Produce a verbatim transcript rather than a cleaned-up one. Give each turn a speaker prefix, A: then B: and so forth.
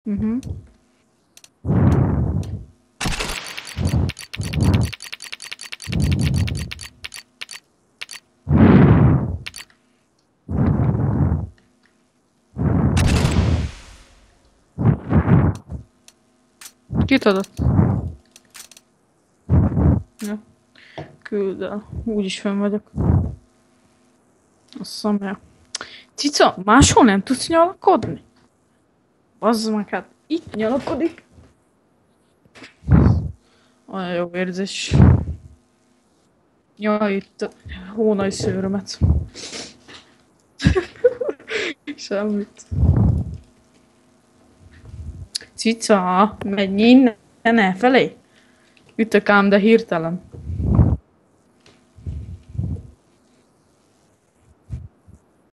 A: Mhm. Kit adott? Ja. Küld el. Úgyis fönn vagyok. A szamja. Cica, máshol nem tudsz nyalakodni? Bazd meg, hát itt nyalakodik. Olyan jó érzés. Jaj, itt a hónai szőrömet. Semmit. Cica, menj innen elfelé. Ütök ám, de hirtelen.